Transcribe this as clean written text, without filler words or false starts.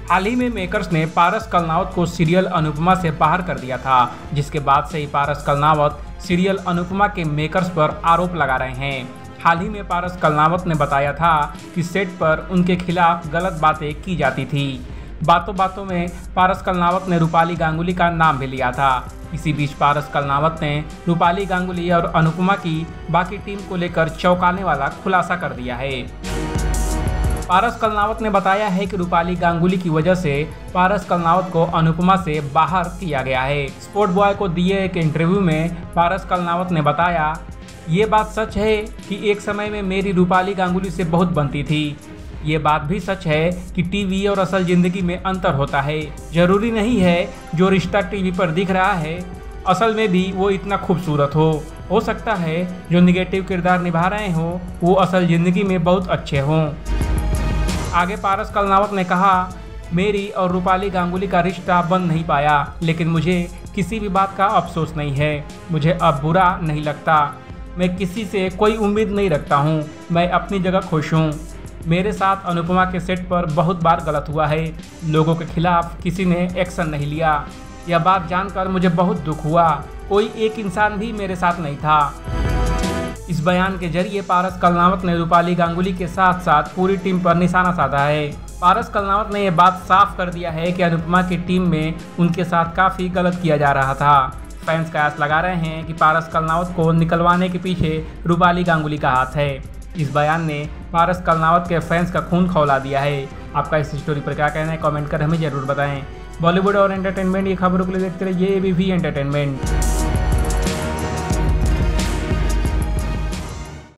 हाल ही में मेकर्स ने पारस कलनावत को सीरियल अनुपमा से बाहर कर दिया था, जिसके बाद से ही पारस कलनावत सीरियल अनुपमा के मेकर्स पर आरोप लगा रहे हैं। हाल ही में पारस कलनावत ने बताया था कि सेट पर उनके खिलाफ गलत बातें की जाती थी। बातों बातों में पारस कलनावत ने रूपाली गांगुली का नाम भी लिया था। इसी बीच पारस कलनावत ने रूपाली गांगुली और अनुपमा की बाकी टीम को लेकर चौंकाने वाला खुलासा कर दिया है। पारस कलनावत ने बताया है कि रूपाली गांगुली की वजह से पारस कलनावत को अनुपमा से बाहर किया गया है। स्पोर्ट बॉय को दिए एक इंटरव्यू में पारस कलनावत ने बताया, ये बात सच है कि एक समय में मेरी रूपाली गांगुली से बहुत बनती थी। ये बात भी सच है कि टीवी और असल ज़िंदगी में अंतर होता है। ज़रूरी नहीं है जो रिश्ता टीवी पर दिख रहा है असल में भी वो इतना खूबसूरत हो सकता है जो निगेटिव किरदार निभा रहे हों वो असल ज़िंदगी में बहुत अच्छे हों। आगे पारस कलनावत ने कहा, मेरी और रूपाली गांगुली का रिश्ता बन नहीं पाया, लेकिन मुझे किसी भी बात का अफसोस नहीं है। मुझे अब बुरा नहीं लगता। मैं किसी से कोई उम्मीद नहीं रखता हूँ। मैं अपनी जगह खुश हूँ। मेरे साथ अनुपमा के सेट पर बहुत बार गलत हुआ है। लोगों के खिलाफ किसी ने एक्शन नहीं लिया। यह बात जानकर मुझे बहुत दुख हुआ। कोई एक इंसान भी मेरे साथ नहीं था। इस बयान के जरिए पारस कलनावत ने रूपाली गांगुली के साथ साथ पूरी टीम पर निशाना साधा है। पारस कलनावत ने यह बात साफ कर दिया है कि अनुपमा की टीम में उनके साथ काफ़ी गलत किया जा रहा था। फैंस कयास लगा रहे हैं कि पारस कलनावत को निकलवाने के पीछे रूपाली गांगुली का हाथ है। इस बयान ने पारस कलनावत के फैंस का खून खौला दिया है। आपका इस स्टोरी पर क्या कहना है कमेंट कर हमें ज़रूर बताएं। बॉलीवुड और एंटरटेनमेंट की खबरों के लिए देखते रहिए ABP एंटरटेनमेंट।